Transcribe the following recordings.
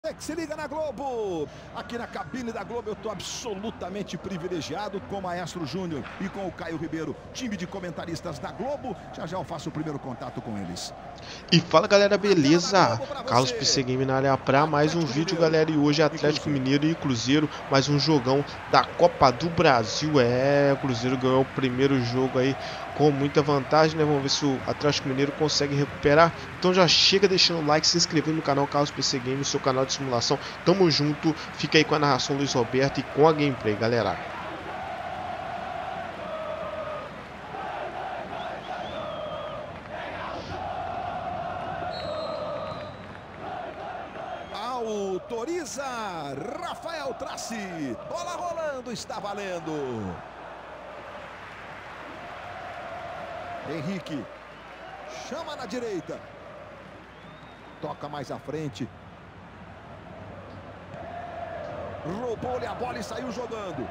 Se liga na Globo, aqui na cabine da Globo eu estou absolutamente privilegiado com o Maestro Júnior e com o Caio Ribeiro, time de comentaristas da Globo. Já eu faço o primeiro contato com eles. E fala galera, beleza? Carlos PC Game na área pra mais um vídeo, galera. E hoje é Atlético Mineiro e Cruzeiro, mais um jogão da Copa do Brasil. O Cruzeiro ganhou o primeiro jogo aí com muita vantagem, né? Vamos ver se o Atlético Mineiro consegue recuperar. Então já chega deixando o like, se inscrevendo no canal Carlos PC Game, seu canal de simulação. Tamo junto, fica aí com a narração Luiz Roberto e com a gameplay, galera. Autoriza Rafael Traci, bola rolando, está valendo. Henrique chama na direita, toca mais à frente, roubou-lhe a bola e saiu jogando.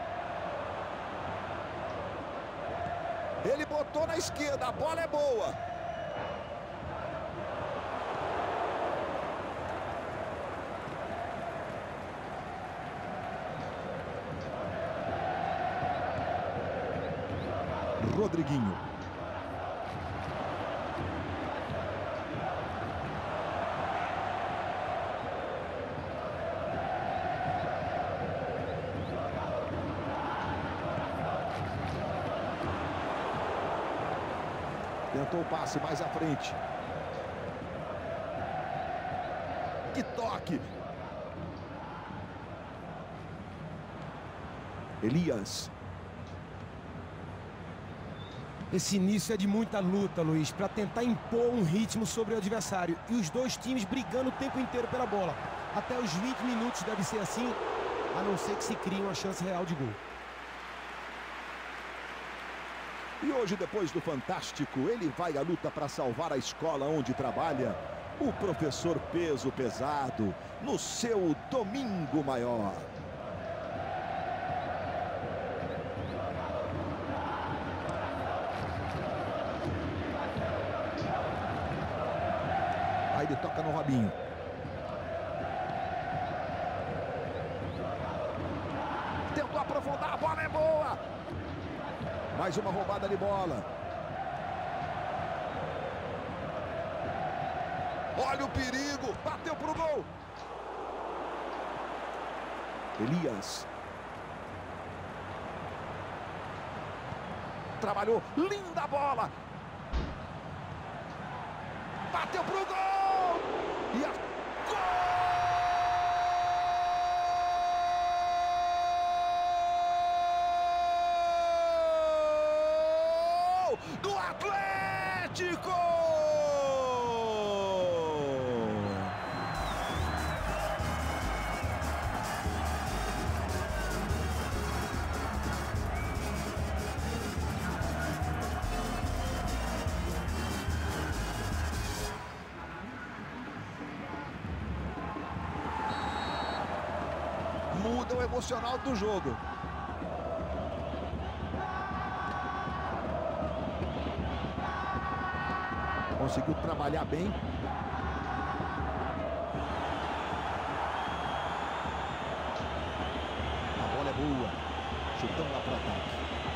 Ele botou na esquerda, a bola é boa. Rodriguinho. Tentou o passe mais à frente. Que toque! Elias. Esse início é de muita luta, Luiz, para tentar impor um ritmo sobre o adversário. E os dois times brigando o tempo inteiro pela bola. Até os 20 minutos deve ser assim, a não ser que se crie uma chance real de gol. E hoje, depois do Fantástico, ele vai à luta para salvar a escola onde trabalha. O professor Peso Pesado, no seu domingo maior. Aí ele toca no Robinho. Tentou aprofundar, a bola é boa. Mais uma roubada de bola. Olha o perigo, bateu pro gol. Elias. Trabalhou, linda bola. Bateu pro gol. E a gol do Atlético! Muda o emocional do jogo. Conseguiu trabalhar bem. A bola é boa. Chutando lá para o ataque.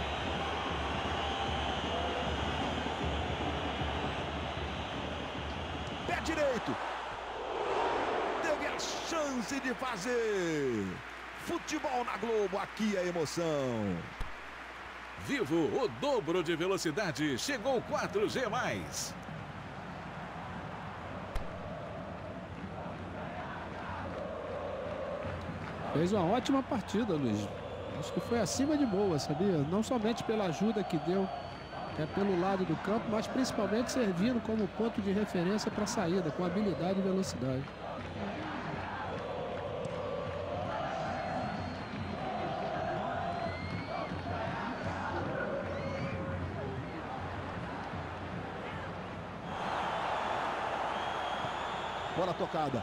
Pé direito. Teve a chance de fazer. Futebol na Globo, aqui é emoção. Vivo o dobro de velocidade, chegou 4G+. Fez uma ótima partida, Luiz. Acho que foi acima de boa, sabia? Não somente pela ajuda que deu pelo lado do campo, mas principalmente servindo como ponto de referência para a saída, com habilidade e velocidade. Bola tocada.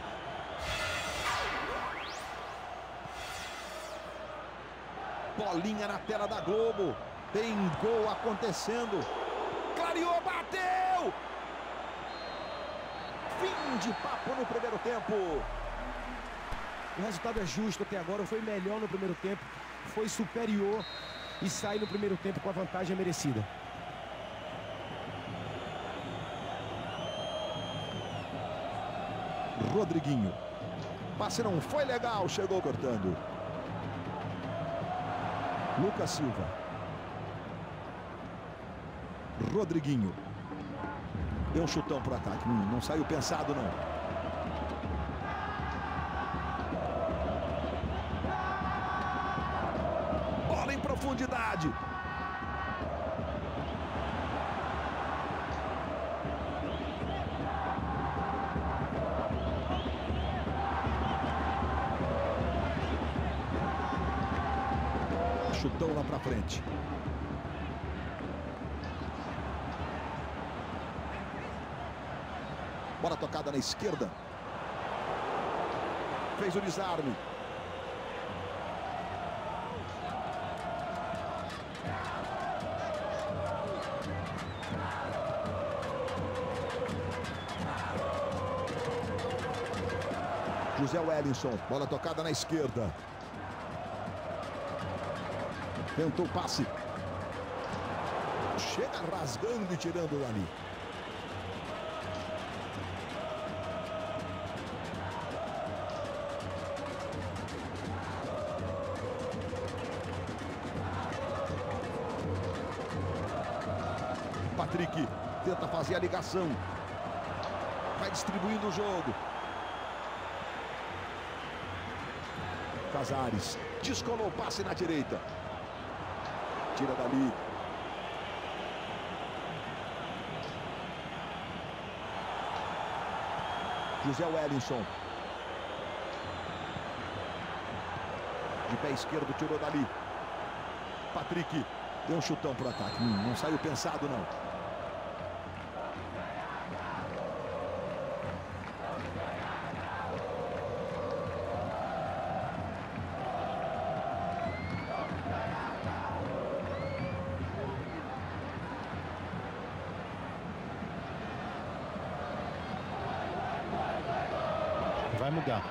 Bolinha na tela da Globo. Tem gol acontecendo. Clareou, bateu! Fim de papo no primeiro tempo. O resultado é justo até agora, foi melhor no primeiro tempo, foi superior e sai no primeiro tempo com a vantagem merecida. Rodriguinho. Passe não foi legal, chegou cortando. Lucas Silva. Rodriguinho. Deu um chutão para o ataque. Não saiu pensado, não. Bola em profundidade. Chutão lá para frente. Bola tocada na esquerda. Fez o desarme. José Wellington. Bola tocada na esquerda. Tentou o passe. Chega rasgando e tirando ali. Patrick tenta fazer a ligação. Vai distribuindo o jogo. Casares descolou o passe na direita. Tira dali. José Wellington. De pé esquerdo, tirou dali. Patrick deu um chutão para o ataque. Não saiu pensado, não. Vai mudar.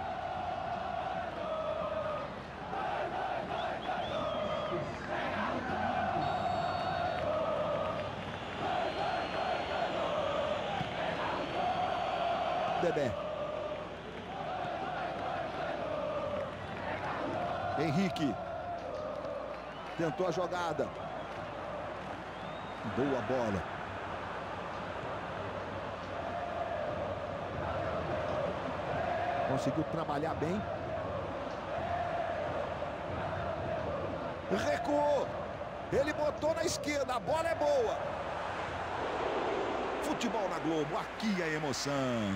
Dedé. Henrique. Tentou a jogada. Boa bola. Conseguiu trabalhar bem. Recuou. Ele botou na esquerda. A bola é boa. Futebol na Globo. Aqui a emoção.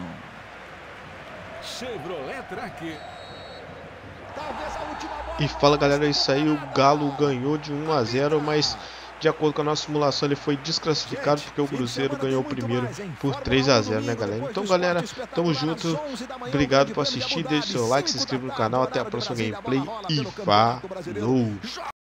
Chevrolet Track. Talvez a última bola. E fala, galera, é isso aí. O Galo ganhou de 1-0, mas de acordo com a nossa simulação ele foi desclassificado porque o Cruzeiro ganhou o primeiro por 3-0, né, galera? Então, galera, tamo junto. Obrigado por assistir. Deixe seu like, se inscreva no canal. Até a próxima gameplay e falou!